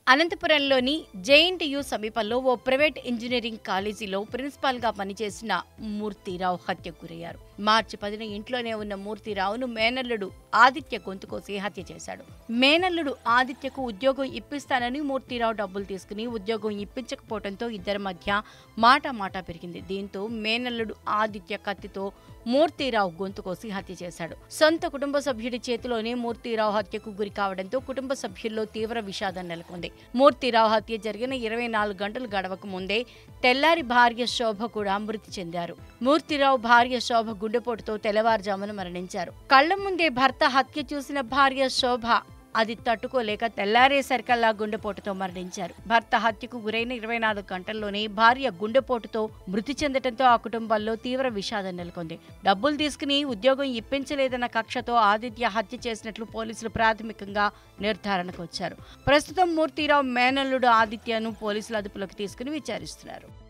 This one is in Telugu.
అనంతపురంలోని జేఎన్టీయూ సమీపంలో ఓ ప్రైవేట్ ఇంజనీరింగ్ కాలేజీలో ప్రిన్సిపాల్గా పనిచేసిన మూర్తిరావు హత్యకు గురయ్యారు. మార్చి 10న ఇంట్లోనే ఉన్న మూర్తిరావును మేనల్లుడు ఆదిత్య గొంతు కోసి హత్య చేశాడు. మేనల్లుడు ఆదిత్యకు ఉద్యోగం ఇప్పిస్తానని మూర్తిరావు డబ్బులు తీసుకుని ఉద్యోగం ఇప్పించకపోవడంతో ఇద్దరి మధ్య మాట పెరిగింది. దీంతో మేనల్లుడు ఆదిత్య కత్తితో మూర్తిరావు గొంతు కోసి హత్య చేశాడు. సొంత కుటుంబ సభ్యుడి చేతిలోనే మూర్తిరావు హత్యకు గురి కావడంతో కుటుంబ సభ్యుల్లో తీవ్ర విషాదం నెలకొంది. మూర్తిరావు హత్య జరిగిన 24 గంటలు గడవక ముందే తెల్లారి భార్య శోభ కూడా మృతి చెందారు. మూర్తిరావు భార్య శోభ గుండెపోటుతో తెల్లవారుజామున మరణించారు. కళ్ల ముందే భర్త హత్య చూసిన భార్య శోభ అది తట్టుకోలేక తెల్లారేసరికల్లా గుండెపోటుతో మరణించారు. భర్త హత్యకు గురైన 24 గంటల్లోనే భార్య గుండెపోటుతో మృతి చెందడంతో ఆ కుటుంబంలో తీవ్ర విషాదం నెలకొంది. డబ్బులు తీసుకుని ఉద్యోగం ఇప్పించలేదన్న కక్షతో ఆదిత్య హత్య చేసినట్లు పోలీసులు ప్రాథమికంగా నిర్ధారణకు వచ్చారు. ప్రస్తుతం మూర్తిరావు మేనల్లుడు ఆదిత్యను పోలీసులు అదుపులోకి తీసుకుని విచారిస్తున్నారు.